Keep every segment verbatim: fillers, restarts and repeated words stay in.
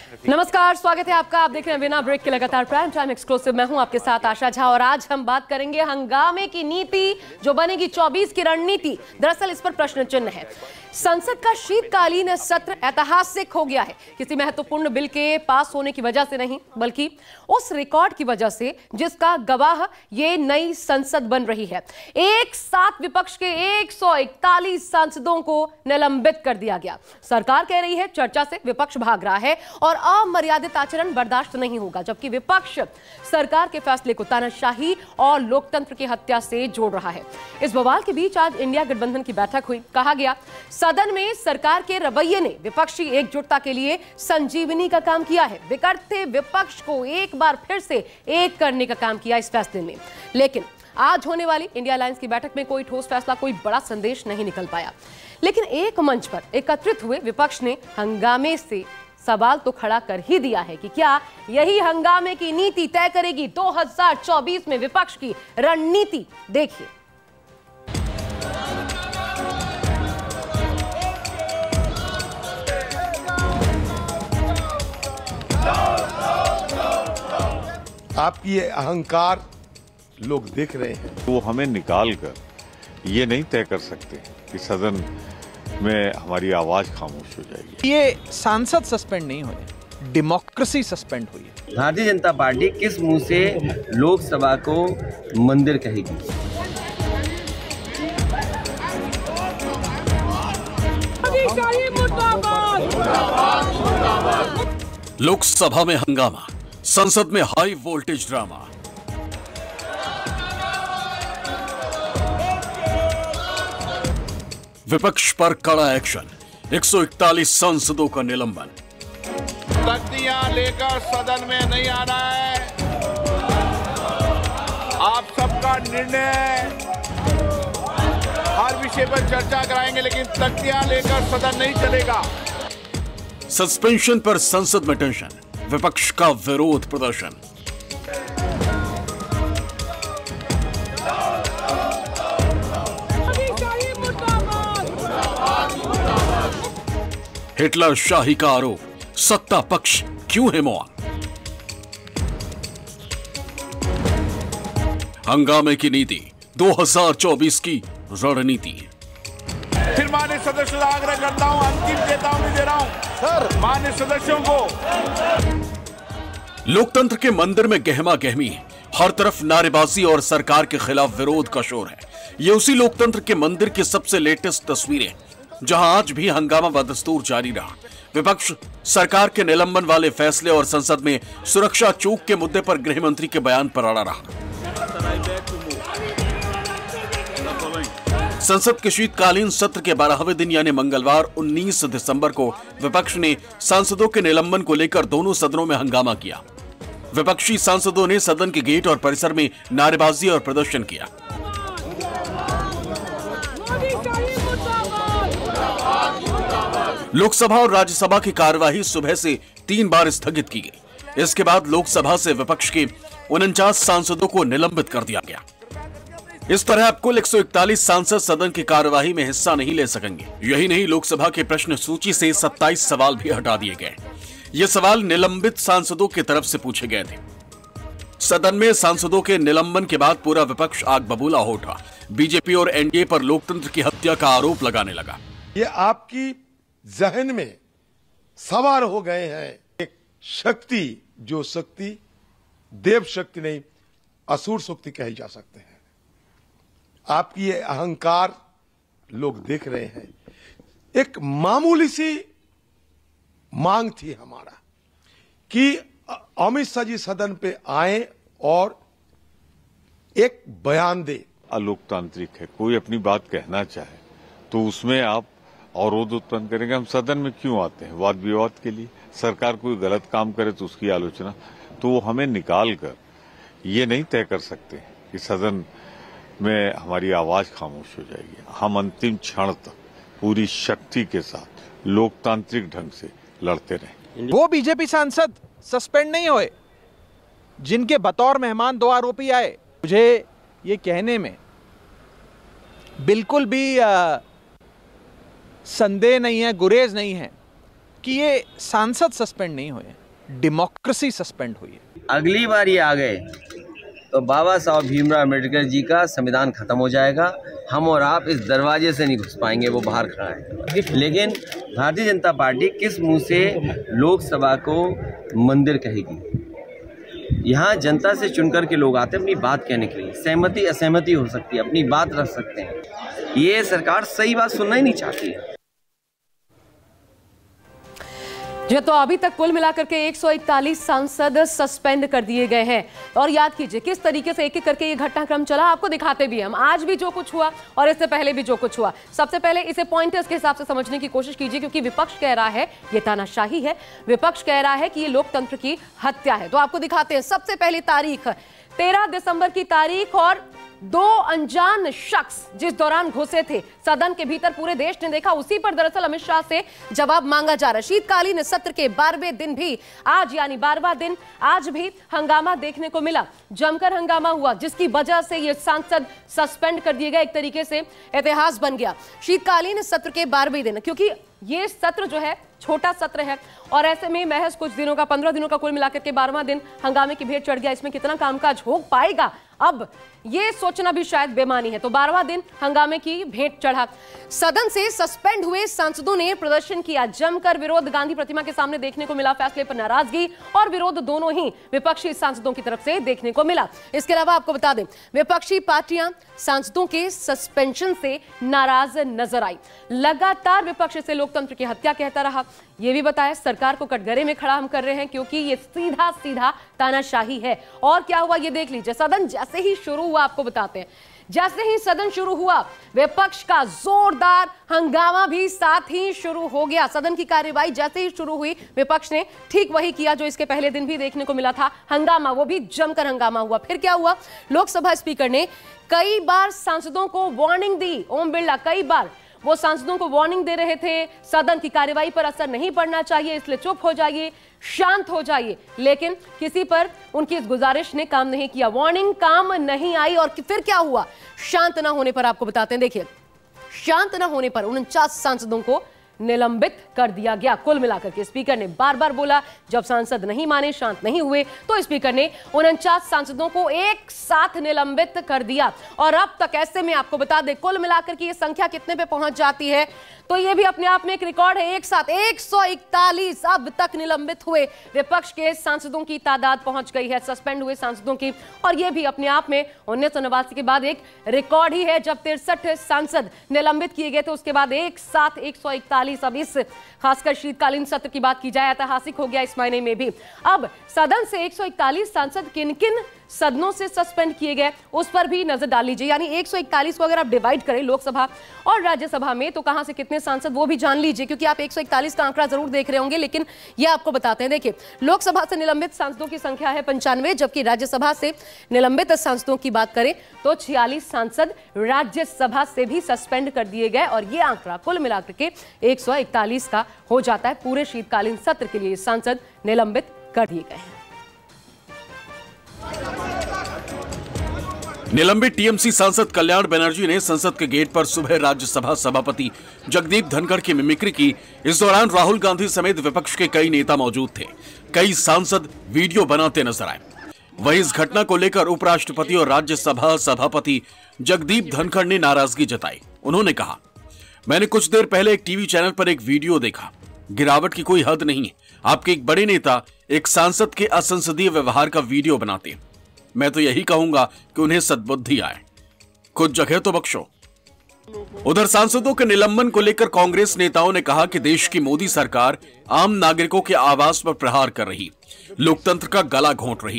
नमस्कार, स्वागत है आपका। आप देख रहे हैं बिना ब्रेक के लगातार प्राइम टाइम एक्सक्लूसिव। मैं हूं आपके साथ आशा झा और आज हम बात करेंगे हंगामे की नीति जो बनेगी चौबीस की रणनीति। दरअसल इस पर प्रश्न चिन्ह है। संसद का शीतकालीन सत्र ऐतिहासिक हो गया है, किसी महत्वपूर्ण बिल के पास होने की वजह से नहीं, बल्कि उस रिकॉर्ड की वजह से जिसका गवाह ये नई संसद बन रही है। एक साथ विपक्ष के एक सौ इकतालीस सांसदों को निलंबित कर दिया गया। सरकार कह रही है चर्चा से विपक्ष भाग रहा है और अमर्यादित आचरण बर्दाश्त नहीं होगा, जबकि विपक्ष सरकार के फैसले को तानाशाही और लोकतंत्र की हत्या से जोड़ रहा है। इस बवाल के बीच आज इंडिया गठबंधन की बैठक हुई। कहा गया सदन में सरकार के रवैये ने विपक्षी एकजुटता के लिए संजीवनी का काम किया है। बिगड़ते विपक्ष को एक बार फिर से एक करने का काम किया इस फैसले ने। लेकिन आज होने वाली इंडिया अलायंस की बैठक में कोई ठोस फैसला, कोई बड़ा संदेश नहीं निकल पाया। लेकिन एक मंच पर एकत्रित हुए विपक्ष ने हंगामे से सवाल तो खड़ा कर ही दिया है कि क्या यही हंगामे की नीति तय करेगी दो हज़ार चौबीस में विपक्ष की रणनीति। देखिए, आपकी ये अहंकार लोग देख रहे हैं। वो हमें निकाल कर ये नहीं तय कर सकते कि सदन में हमारी आवाज खामोश हो जाएगी। ये सांसद सस्पेंड नहीं हुए, डेमोक्रेसी सस्पेंड हुई है। भारतीय जनता पार्टी किस मुंह से लोकसभा को मंदिर कहेगी? लोकसभा में हंगामा, संसद में हाई वोल्टेज ड्रामा। विपक्ष पर कड़ा एक्शन, एक सौ इकतालीस सांसदों का निलंबन। तख्तियां लेकर सदन में नहीं आना है। आप सबका निर्णय, हर विषय पर चर्चा कराएंगे, लेकिन तख्तियां लेकर सदन नहीं चलेगा। सस्पेंशन पर संसद में टेंशन, विपक्ष का विरोध प्रदर्शन। हिटलर शाही का आरोप, सत्ता पक्ष क्यों है मौन? हंगामे की नीति, दो हज़ार चौबीस की रणनीति। फिर माननीय सदस्यों से आग्रह करता हूं, अंतिम चेतावनी दे रहा हूं सर माननीय सदस्यों को। लोकतंत्र के मंदिर में गहमा गहमी, हर तरफ नारेबाजी और सरकार के खिलाफ विरोध का शोर है। ये उसी लोकतंत्र के मंदिर की सबसे लेटेस्ट तस्वीरें, जहां आज भी हंगामा बदस्तूर जारी रहा। विपक्ष सरकार के निलंबन वाले फैसले और संसद में सुरक्षा चूक के मुद्दे पर गृह मंत्री के बयान पर अड़ा रहा। संसद के शीतकालीन सत्र के बारहवें दिन यानी मंगलवार उन्नीस दिसंबर को विपक्ष ने सांसदों के निलंबन को लेकर दोनों सदनों में हंगामा किया। विपक्षी सांसदों ने सदन के गेट और परिसर में नारेबाजी और प्रदर्शन किया। लोकसभा और राज्यसभा की कार्यवाही सुबह से तीन बार स्थगित की गई। इसके बाद लोकसभा से विपक्ष के उनचास सांसदों को निलंबित कर दिया गया। इस तरह अब कुल एक सौ इकतालीस सांसद सदन की कार्यवाही में हिस्सा नहीं ले सकेंगे। यही नहीं, लोकसभा के प्रश्न सूची से सत्ताईस सवाल भी हटा दिए गए। ये सवाल निलंबित सांसदों की तरफ से पूछे गए थे। सदन में सांसदों के निलंबन के बाद पूरा विपक्ष आग बबूला हो उठा। बीजेपी और एनडीए पर लोकतंत्र की हत्या का आरोप लगाने लगा। ये आपकी जहन में सवार हो गए हैं एक शक्ति, जो शक्ति देव शक्ति नहीं, असुर शक्ति कही जा सकते हैं। आपकी ये अहंकार लोग देख रहे हैं। एक मामूली सी मांग थी हमारा कि अमित शाह जी सदन पे आए और एक बयान दे। अलोकतांत्रिक है, कोई अपनी बात कहना चाहे तो उसमें आप अवरोध उत्पन्न करेंगे। हम सदन में क्यों आते हैं? वाद विवाद के लिए। सरकार कोई गलत काम करे तो उसकी आलोचना, तो वो हमें निकाल कर ये नहीं तय कर सकते कि सदन में हमारी आवाज खामोश हो जाएगी। हम अंतिम क्षण तक पूरी शक्ति के साथ लोकतांत्रिक ढंग से लड़ते रहे। वो बीजेपी सांसद सस्पेंड नहीं हुए जिनके बतौर मेहमान दो आरोपी आए। मुझे ये कहने में बिल्कुल भी आ, संदेह नहीं है, गुरेज नहीं है कि ये सांसद सस्पेंड नहीं हुए, डेमोक्रेसी सस्पेंड हुई है। अगली बार ये आ गए तो बाबा साहब भीमराव अम्बेडकर जी का संविधान खत्म हो जाएगा, हम और आप इस दरवाजे से नहीं घुस पाएंगे, वो बाहर खड़ा है। लेकिन भारतीय जनता पार्टी किस मुंह से लोकसभा को मंदिर कहेगी? यहाँ जनता से चुनकर के लोग आते हैं अपनी बात कहने के लिए, सहमति असहमति हो सकती है, अपनी बात रख सकते हैं। ये सरकार सही बात सुनना ही नहीं चाहती है। जो तो अभी तक कुल मिलाकर के एक सौ इकतालीस सांसद सस्पेंड कर दिए गए हैं। और याद कीजिए किस तरीके से एक एक करके ये घटनाक्रम चला, आपको दिखाते भी हम आज भी जो कुछ हुआ और इससे पहले भी जो कुछ हुआ। सबसे पहले इसे पॉइंटर्स के हिसाब से समझने की कोशिश कीजिए, क्योंकि विपक्ष कह रहा है ये तानाशाही है, विपक्ष कह रहा है कि ये लोकतंत्र की हत्या है। तो आपको दिखाते हैं सबसे पहली तारीख तेरह दिसंबर की तारीख, और दो अनजान शख्स जिस दौरान घुसे थे सदन के भीतर, पूरे देश ने देखा, उसी पर दरअसल अमित शाह से जवाब मांगा जा रहा है। शीतकालीन सत्र के बारहवें दिन भी आज यानी बारहवां दिन आज भी हंगामा देखने को मिला, जमकर हंगामा हुआ, जिसकी वजह से ये सांसद सस्पेंड कर दिए गए। एक तरीके से इतिहास बन गया शीतकालीन सत्र के बारहवें दिन, क्योंकि ये सत्र जो है छोटा सत्र है और ऐसे में महज कुछ दिनों का, पंद्रह दिनों का कुल मिलाकर के बारहवां दिन हंगामे की भेंट चढ़ गया। इसमें कितना कामकाज हो पाएगा अब ये सोचना भी शायद बेमानी है। तो बारहवां दिन हंगामे की भेंट चढ़ा, सदन से सस्पेंड हुए सांसदों ने प्रदर्शन किया, जमकर विरोध, गांधी प्रतिमा के सामने देखने को मिला, फैसले पर नाराजगी और विरोध दोनों ही विपक्षी सांसदों की तरफ से देखने को मिला। इसके अलावा आपको बता दें विपक्षी पार्टियां सांसदों के सस्पेंशन से नाराज नजर आई। लगातार विपक्ष इसे लोकतंत्र की हत्या कहता रहा। यह भी बताया सरकार को कटघरे में खड़ा हम कर रहे हैं, क्योंकि ये सीधा सीधा तानाशाही है। और क्या हुआ ये देख लीजिए, सदन जैसे ही शुरू हुआ, आपको बताते हैं जैसे ही सदन शुरू हुआ विपक्ष का जोरदार हंगामा भी साथ ही शुरू हो गया। सदन की कार्यवाही जैसे ही शुरू हुई विपक्ष ने ठीक वही किया जो इसके पहले दिन भी देखने को मिला था, हंगामा, वो भी जमकर हंगामा हुआ। फिर क्या हुआ, लोकसभा स्पीकर ने कई बार सांसदों को वार्निंग दी। ओम बिरला कई बार वो सांसदों को वार्निंग दे रहे थे, सदन की कार्यवाही पर असर नहीं पड़ना चाहिए, इसलिए चुप हो जाइए, शांत हो जाइए, लेकिन किसी पर उनकी इस गुजारिश ने काम नहीं किया, वार्निंग काम नहीं आई। और फिर क्या हुआ, शांत ना होने पर आपको बताते हैं, देखिए शांत ना होने पर उनचास सांसदों को निलंबित कर दिया गया। कुल मिलाकर के स्पीकर ने बार बार बोला, जब सांसद नहीं माने, शांत नहीं हुए, तो स्पीकर ने उनचास सांसदों को एक साथ निलंबित कर दिया। और अब तक ऐसे में आपको बता दें कुल मिलाकर की ये संख्या कितने पे पहुंच जाती है, तो ये भी अपने आप में एक रिकॉर्ड है। एक साथ एक सौ इकतालीस अब तक निलंबित हुए विपक्ष के सांसदों की तादाद पहुंच गई है, सस्पेंड हुए सांसदों की। और ये भी अपने आप में उन्नीस सौ नवासी के बाद एक रिकॉर्ड ही है, जब तिरसठ सांसद निलंबित किए गए थे, उसके बाद एक साथ एक सौ इकतालीस। अब इस खासकर शीतकालीन सत्र की बात की जाए, ऐतिहासिक हो गया इस महीने में भी। अब सदन से एक सौ इकतालीस सांसद किन किन सदनों से सस्पेंड किए गए उस पर भी नजर डाल लीजिए। यानी एक सौ इकतालीस को अगर आप डिवाइड करें लोकसभा और राज्यसभा में, तो कहां से कितने सांसद वो भी जान लीजिए, क्योंकि आप एक सौ इकतालीस का आंकड़ा जरूर देख रहे होंगे, लेकिन ये आपको बताते हैं। देखिए लोकसभा से निलंबित सांसदों की संख्या है पंचानवे, जबकि राज्यसभा से निलंबित सांसदों की बात करें तो छियालीस सांसद राज्यसभा से भी सस्पेंड कर दिए गए। और ये आंकड़ा कुल मिलाकर के एक सौ इकतालीस का हो जाता है। पूरे शीतकालीन सत्र के लिए सांसद निलंबित कर दिए गए हैं। निलंबित टीएमसी सांसद कल्याण बनर्जी ने संसद के गेट पर सुबह राज्यसभा सभापति जगदीप धनखड़ की मिमिक्री की। इस दौरान राहुल गांधी समेत विपक्ष के कई नेता मौजूद थे। कई सांसद वीडियो बनाते नजर आए। वहीं इस घटना को लेकर उपराष्ट्रपति और राज्यसभा सभापति जगदीप धनखड़ ने नाराजगी जताई। उन्होंने कहा, मैंने कुछ देर पहले एक टीवी चैनल पर एक वीडियो देखा, गिरावट की कोई हद नहीं है। आपके एक बड़े नेता एक सांसद के असंसदीय व्यवहार का वीडियो बनाते हैं। मैं तो यही कहूंगा कि उन्हें सद्बुद्धि आए, कुछ जगह तो बख्शो। उधर सांसदों के निलंबन को लेकर कांग्रेस नेताओं ने कहा कि देश की मोदी सरकार आम नागरिकों के आवाज पर प्रहार कर रही, लोकतंत्र का गला घोंट रही।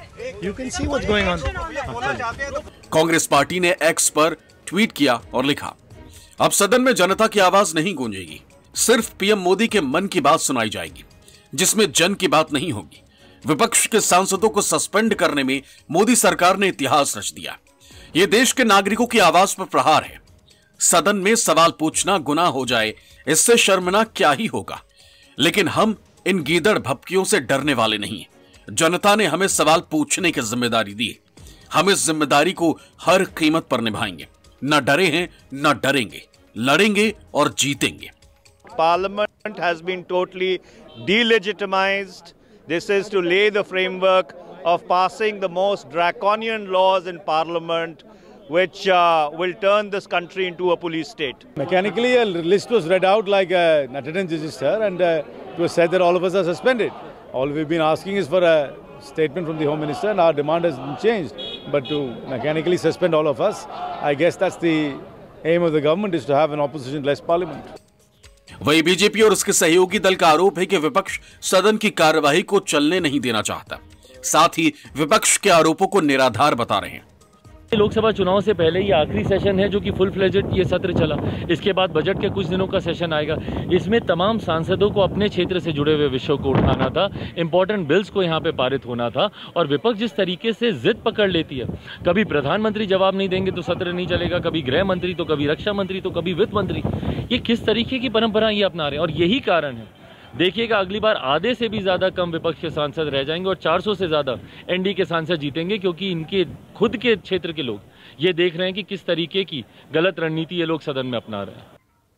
कांग्रेस पार्टी ने एक्स पर ट्वीट किया और लिखा, अब सदन में जनता की आवाज नहीं गूंजेगी, सिर्फ पीएम मोदी के मन की बात सुनाई जाएगी, जिसमें जन की बात नहीं होगी। विपक्ष के सांसदों को सस्पेंड करने में मोदी सरकार ने इतिहास रच दिया। यह देश के नागरिकों की आवाज पर प्रहार है। सदन में सवाल पूछना गुनाह हो जाए, इससे शर्मनाक क्या ही होगा। लेकिन हम इन गीदड़ भपकियों से डरने वाले नहीं हैं। जनता ने हमें सवाल पूछने की जिम्मेदारी दी, हम इस जिम्मेदारी को हर कीमत पर निभाएंगे। न डरे हैं न डरेंगे, लड़ेंगे और जीतेंगे। Parliament has been totally delegitimized. This is to lay the framework of passing the most draconian laws in Parliament, which uh, will turn this country into a police state. Mechanically, a list was read out like uh, an attendance register, and uh, it was said that all of us are suspended. All we've been asking is for a statement from the Home Minister, and our demand has been changed. But to mechanically suspend all of us, I guess that's the aim of the government, is to have an opposition-less parliament. वही BJP और उसके सहयोगी दल का आरोप है कि विपक्ष सदन की कार्यवाही को चलने नहीं देना चाहता। साथ ही विपक्ष के आरोपों को निराधार बता रहे हैं। लोकसभा चुनाव से पहले ये आखिरी सेशन है जो कि फुल फ्लेजेड ये सत्र चला। इसके बाद बजट के कुछ दिनों का सेशन आएगा। इसमें तमाम सांसदों को अपने क्षेत्र से जुड़े हुए विषयों को उठाना था, इंपॉर्टेंट बिल्स को यहाँ पे पारित होना था। और विपक्ष जिस तरीके से जिद पकड़ लेती है, कभी प्रधानमंत्री जवाब नहीं देंगे तो सत्र नहीं चलेगा, कभी गृह मंत्री तो कभी रक्षा मंत्री तो कभी वित्त मंत्री, ये किस तरीके की परंपरा ये अपना रहे हैं। और यही कारण है, देखिएगा अगली बार आधे से भी ज्यादा कम विपक्ष के सांसद रह जाएंगे और चार सौ से ज्यादा एनडीए के सांसद जीतेंगे, क्योंकि इनके खुद के क्षेत्र के लोग ये देख रहे हैं कि किस तरीके की गलत रणनीति ये लोग सदन में अपना रहे हैं।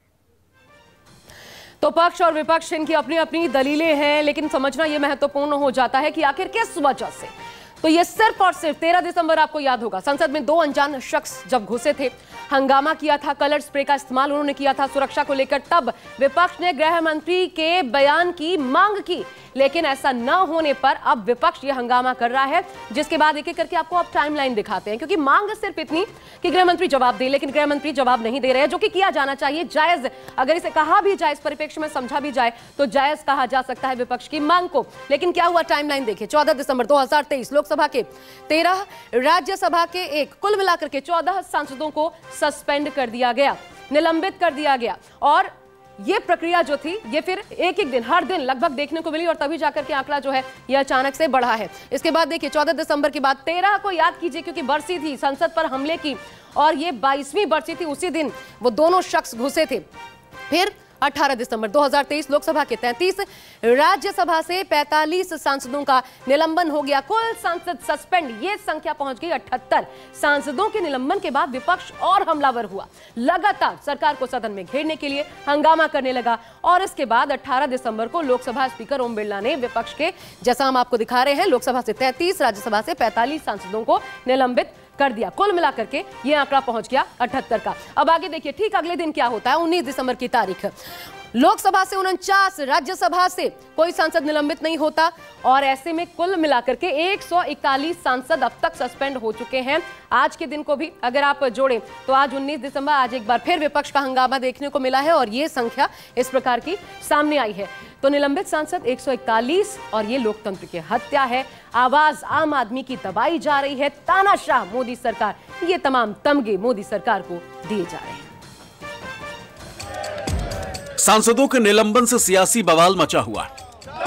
तो पक्ष और विपक्ष इनकी अपनी अपनी दलीलें हैं, लेकिन समझना यह महत्वपूर्ण हो जाता है कि आखिर किस वजह से। तो ये सिर्फ और सिर्फ तेरह दिसंबर आपको याद होगा, संसद में दो अनजान शख्स जब घुसे थे, हंगामा किया था, कलर स्प्रे का इस्तेमाल उन्होंने किया था सुरक्षा को लेकर। तब विपक्ष ने गृह मंत्री के बयान की मांग की, लेकिन ऐसा न होने पर अब विपक्ष ये हंगामा कर रहा है, जिसके बाद एक एक करके आपको अब टाइमलाइन दिखाते हैं। क्योंकि मांग सिर्फ इतनी कि गृह मंत्री जवाब दे, लेकिन गृह मंत्री जवाब नहीं दे रहे हैं, जो कि किया जाना चाहिए, जायज। अगर इसे कहा भी जाए, इस परिप्रेक्ष्य में समझा भी जाए, तो जायज कहा जा सकता है विपक्ष की मांग को। लेकिन क्या हुआ, टाइमलाइन देखिए। चौदह दिसंबर दो हजार तेईस लोकसभा के तेरह, राज्यसभा के एक, कुल मिलाकर के चौदह सांसदों को सस्पेंड कर दिया गया, निलंबित कर दिया गया। और ये प्रक्रिया जो थी, ये फिर एक एक दिन, हर दिन लगभग देखने को मिली, और तभी जाकर के आंकड़ा जो है ये अचानक से बढ़ा है। इसके बाद देखिए, चौदह दिसंबर के बाद तेरह को याद कीजिए, क्योंकि बरसी थी संसद पर हमले की, और ये बाईसवीं बरसी थी, उसी दिन वो दोनों शख्स घुसे थे। फिर अठारह दिसंबर दो हजार तेईस लोकसभा के तैंतीस, राज्यसभा से पैंतालीस सांसदों का निलंबन हो गया, कुल सांसद सस्पेंड, ये संख्या पहुंच गई अठहत्तर। सांसदों के निलंबन के बाद विपक्ष और हमलावर हुआ, लगातार सरकार को सदन में घेरने के लिए हंगामा करने लगा। और इसके बाद अठारह दिसंबर को लोकसभा स्पीकर ओम बिरला ने विपक्ष के, जैसा हम आपको दिखा रहे हैं, लोकसभा से तैंतीस, राज्यसभा से पैंतालीस सांसदों को निलंबित कर दिया। कुल मिलाकर के ये आंकड़ा पहुंच गया अठहत्तर का। अब आगे देखिए, ठीक अगले दिन क्या होता है, उन्नीस दिसंबर की तारीख, लोकसभा से उनचास, राज्यसभा से कोई सांसद निलंबित नहीं होता, और ऐसे में कुल मिलाकर के एक सौ इकतालीस सांसद अब तक सस्पेंड हो चुके हैं। आज के दिन को भी अगर आप जोड़ें तो आज उन्नीस दिसंबर, आज एक बार फिर विपक्ष का हंगामा देखने को मिला है, और ये संख्या इस प्रकार की सामने आई है। तो निलंबित सांसद एक सौ इकतालीस, और ये लोकतंत्र की हत्या है। आवाज आम आदमी की दबाई जा रही है, तानाशाह मोदी सरकार, ये तमाम तमगे मोदी सरकार को दिए जा रहे हैं। सांसदों के निलंबन से सियासी बवाल मचा हुआ है।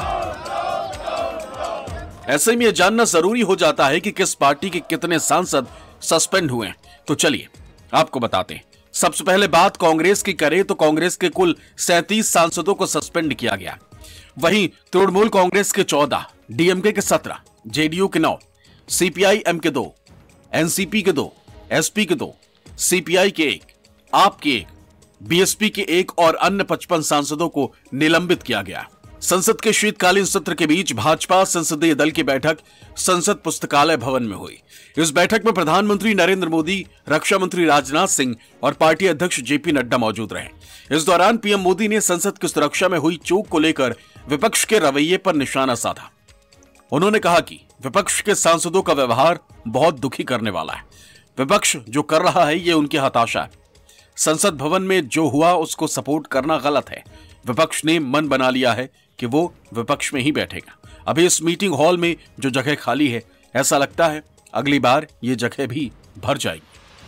ऐसे में यह जानना जरूरी हो जाता है कि किस पार्टी के कितने सांसद सस्पेंड हुए हैं। तो चलिए आपको बताते हैं। सबसे पहले बात कांग्रेस की करें तो कांग्रेस के कुल सैंतीस सांसदों को सस्पेंड किया गया। वहीं तृणमूल कांग्रेस के चौदह, डीएमके के सत्रह, जेडीयू के नौ, सीपीआई-एम के दो, एनसीपी के दो, एसपी के दो, सीपीआई के एक, आप के एक, बीएसपी के एक और अन्य पचपन सांसदों को निलंबित किया गया। संसद के शीतकालीन सत्र के बीच भाजपा संसदीय दल की बैठक संसद पुस्तकालय भवन में हुई। इस बैठक में प्रधानमंत्री नरेंद्र मोदी, रक्षा मंत्री राजनाथ सिंह और पार्टी अध्यक्ष जेपी नड्डा मौजूद रहे। इस दौरान पीएम मोदी ने संसद की सुरक्षा में हुई चूक को लेकर विपक्ष के रवैये पर निशाना साधा। उन्होंने कहा कि विपक्ष के सांसदों का व्यवहार बहुत दुखी करने वाला है। विपक्ष जो कर रहा है ये उनकी हताशा है। संसद भवन में जो हुआ उसको सपोर्ट करना गलत है। विपक्ष ने मन बना लिया है कि वो विपक्ष में ही बैठेगा। अभी इस मीटिंग हॉल में जो जगह खाली है, ऐसा लगता है अगली बार ये जगह भी भर जाएगी।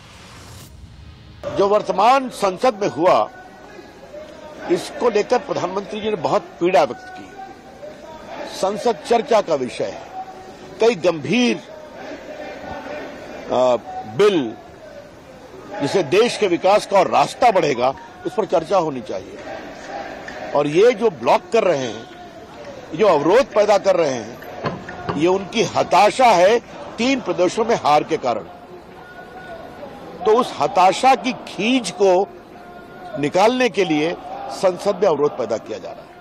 जो वर्तमान संसद में हुआ, इसको लेकर प्रधानमंत्री जी ने बहुत पीड़ा व्यक्त की। संसद चर्चा का विषय है। कई गंभीर आ, बिल जिसे देश के विकास का और रास्ता बढ़ेगा, उस पर चर्चा होनी चाहिए। और ये जो ब्लॉक कर रहे हैं, जो अवरोध पैदा कर रहे हैं, ये उनकी हताशा है तीन प्रदेशों में हार के कारण। तो उस हताशा की खींच को निकालने के लिए संसद में अवरोध पैदा किया जा रहा है।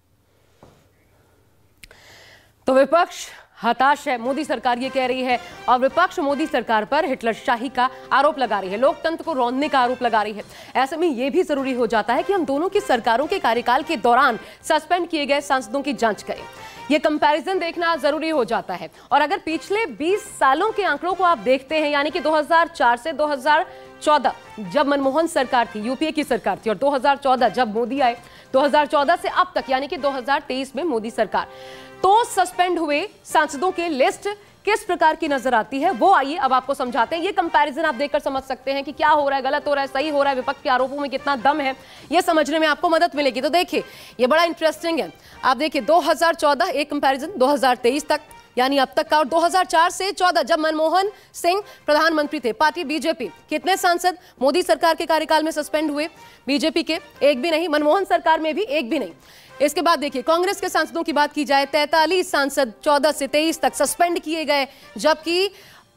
तो विपक्ष हताश है, मोदी सरकार ये कह रही है, और विपक्ष मोदी सरकार पर हिटलरशाही का आरोप लगा रही है, लोकतंत्र को रौंदने का आरोप लगा रही है। ऐसे में यह भी जरूरी हो जाता है कि हम दोनों की सरकारों के कार्यकाल के दौरान सस्पेंड किए गए सांसदों की जांच करें। ये कंपैरिजन देखना जरूरी हो जाता है। और अगर पिछले बीस सालों के आंकड़ों को आप देखते हैं, यानी कि दो हज़ार चार से दो हज़ार चौदह जब मनमोहन सरकार थी, यूपीए की सरकार थी, और दो हज़ार चौदह जब मोदी आए, दो हज़ार चौदह से अब तक यानी कि दो हज़ार तेईस में मोदी सरकार, तो सस्पेंड हुए सांसदों की लिस्ट किस प्रकार की नजर आती है वो आइए अब आपको समझाते हैं। ये कंपैरिजन आप देखकर समझ सकते हैं कि क्या हो रहा है, गलत हो रहा है, सही हो रहा है, विपक्ष के आरोपों में कितना दम है, ये समझने में आपको मदद मिलेगी। तो देखिए ये बड़ा इंटरेस्टिंग है। आप देखिए दो हज़ार चौदह एक कंपैरिजन, दो हज़ार तेईस तक यानी अब तक का, और दो हज़ार चार से चौदह जब मनमोहन सिंह प्रधानमंत्री थे, पार्टी बीजेपी, कितने सांसद मोदी सरकार के कार्यकाल में सस्पेंड हुए? बीजेपी के एक भी नहीं, मनमोहन सरकार में भी एक भी नहीं। इसके बाद देखिए कांग्रेस के सांसदों की बात की जाए, तैंतालीस सांसद चौदह से तेईस तक सस्पेंड किए गए, जबकि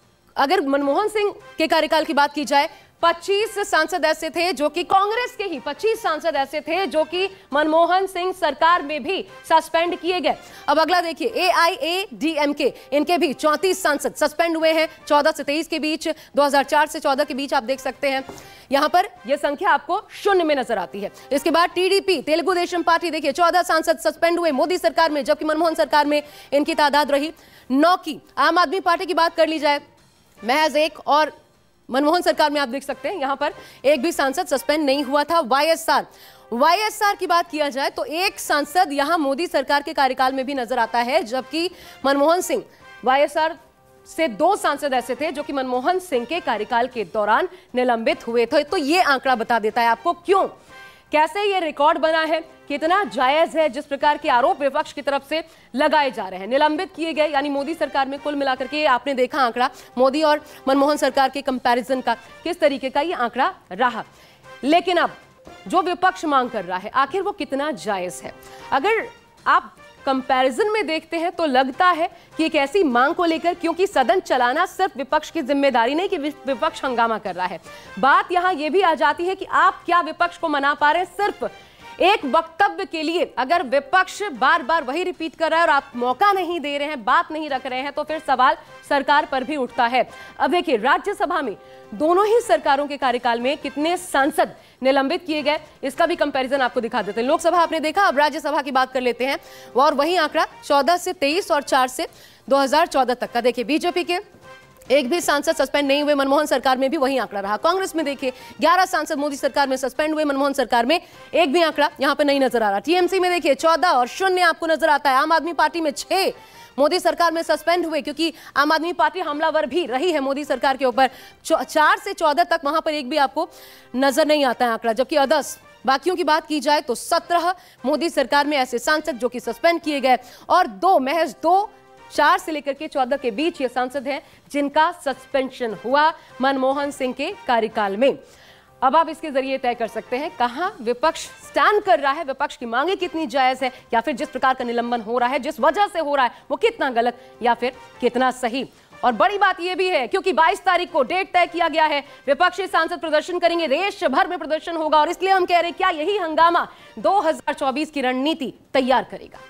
अगर मनमोहन सिंह के कार्यकाल की बात की जाए, पच्चीस सांसद ऐसे थे जो कि कांग्रेस के ही पच्चीस सांसद ऐसे थे जो कि मनमोहन सिंह सरकार में भी सस्पेंड किए गए। अब अगला देखिए ए आई ए डी एम के, इनके भी चौंतीस सांसद सस्पेंड हुए हैं चौदह से तेईस के बीच, दो हज़ार चार से चौदह के बीच। आप देख सकते हैं यहां पर यह संख्या आपको शून्य में नजर आती है। इसके बाद टीडीपी, तेलुगु देशम पार्टी, देखिए चौदह सांसद सस्पेंड हुए मोदी सरकार में, जबकि मनमोहन सरकार में इनकी तादाद रही नौ की। आम आदमी पार्टी की बात कर ली जाए, महज एक, और मनमोहन सरकार में आप देख सकते हैं यहां पर एक भी सांसद सस्पेंड नहीं हुआ था। वाईएसआर वाईएसआर की बात किया जाए तो एक सांसद यहां मोदी सरकार के कार्यकाल में भी नजर आता है, जबकि मनमोहन सिंह, वाईएसआर से दो सांसद ऐसे थे जो कि मनमोहन सिंह के कार्यकाल के दौरान निलंबित हुए थे। तो ये आंकड़ा बता देता है आपको क्यों, कैसे ये रिकॉर्ड बना है, कितना जायज है जिस प्रकार के आरोप विपक्ष की तरफ से लगाए जा रहे हैं। निलंबित किए गए यानी मोदी सरकार में कुल मिलाकर के आपने देखा आंकड़ा, मोदी और मनमोहन सरकार के कंपैरिजन का किस तरीके का ये आंकड़ा रहा। लेकिन अब जो विपक्ष मांग कर रहा है आखिर वो कितना जायज है? अगर आप कंपैरिजन में देखते हैं तो लगता है कि एक ऐसी मांग को लेकर, क्योंकि सदन चलाना सिर्फ विपक्ष की जिम्मेदारी नहीं कि विपक्ष हंगामा कर रहा है, बात यहां यह भी आ जाती है कि आप क्या विपक्ष को मना पा रहे हैं सिर्फ एक वक्तव्य के लिए। अगर विपक्ष बार बार वही रिपीट कर रहा है और आप मौका नहीं दे रहे हैं, बात नहीं रख रहे हैं, तो फिर सवाल सरकार पर भी उठता है। अब देखिए राज्यसभा में दोनों ही सरकारों के कार्यकाल में कितने सांसद निलंबित किए गए, इसका भी कंपैरिजन आपको दिखा देते हैं। लोकसभा आपने देखा, अब राज्यसभा की बात कर लेते हैं, और वही आंकड़ा चौदह से तेईस और चार से दो हज़ार चौदह तक का। देखिए बीजेपी के एक भी सांसद सस्पेंड नहीं हुए, मनमोहन सरकार में भी वही आंकड़ा रहा। कांग्रेस में देखिए ग्यारह सांसद मोदी सरकार में सस्पेंड हुए, मनमोहन सरकार में एक भी आंकड़ा यहां पे नहीं नजर आ रहा। टीएमसी में देखिए चौदह और शून्य आपको नजर आता है। आम आदमी पार्टी में छह मोदी सरकार में सस्पेंड हुए, क्योंकि आम आदमी पार्टी हमलावर भी रही है मोदी सरकार के ऊपर। चार से चौदह तक वहां पर एक भी आपको नजर नहीं आता है आंकड़ा, जबकि अदर्स बाकियों की बात की जाए तो सत्रह मोदी सरकार में ऐसे सांसद जो कि सस्पेंड किए गए, और दो महज दो चार से लेकर के चौदह के बीच ये सांसद हैं जिनका सस्पेंशन हुआ मनमोहन सिंह के कार्यकाल में। अब आप इसके जरिए तय कर सकते हैं कहां विपक्ष स्टैंड कर रहा है, विपक्ष की मांगे कितनी जायज है, या फिर जिस प्रकार का निलंबन हो रहा है, जिस वजह से हो रहा है, वो कितना गलत या फिर कितना सही। और बड़ी बात यह भी है क्योंकि बाईस तारीख को डेट तय किया गया है, विपक्षी सांसद प्रदर्शन करेंगे, देश भर में प्रदर्शन होगा, और इसलिए हम कह रहे हैं क्या यही हंगामा दो हज़ार चौबीस की रणनीति तैयार करेगा।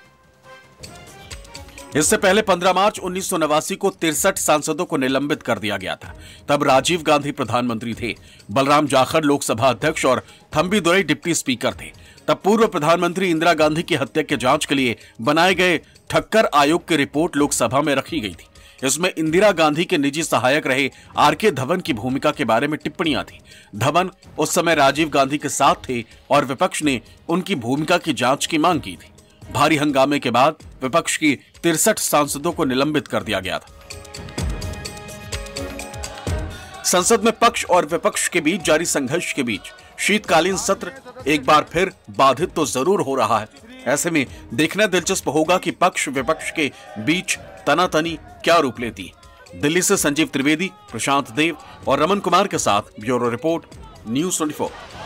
इससे पहले पंद्रह मार्च उन्नीस सौ नवासी को तिरसठ सांसदों को निलंबित कर दिया गया था। तब राजीव गांधी प्रधानमंत्री थे, बलराम जाखड़ लोकसभा अध्यक्ष और थम्बी दुरई डिप्टी स्पीकर थे। तब पूर्व प्रधानमंत्री इंदिरा गांधी की हत्या के जांच के लिए बनाए गए ठक्कर आयोग की रिपोर्ट लोकसभा में रखी गई थी। इसमें इंदिरा गांधी के निजी सहायक रहे आर के धवन की भूमिका के बारे में टिप्पणियां थी। धवन उस समय राजीव गांधी के साथ थे और विपक्ष ने उनकी भूमिका की जांच की मांग की थी। भारी हंगामे के बाद विपक्ष की तिरसठ सांसदों को निलंबित कर दिया गया था। संसद में पक्ष और विपक्ष के बीच जारी संघर्ष के बीच शीतकालीन सत्र एक बार फिर बाधित तो जरूर हो रहा है। ऐसे में देखना दिलचस्प होगा कि पक्ष विपक्ष के बीच तनातनी क्या रूप लेती है। दिल्ली से संजीव त्रिवेदी, प्रशांत देव और रमन कुमार के साथ ब्यूरो रिपोर्ट, न्यूज़ चौबीस।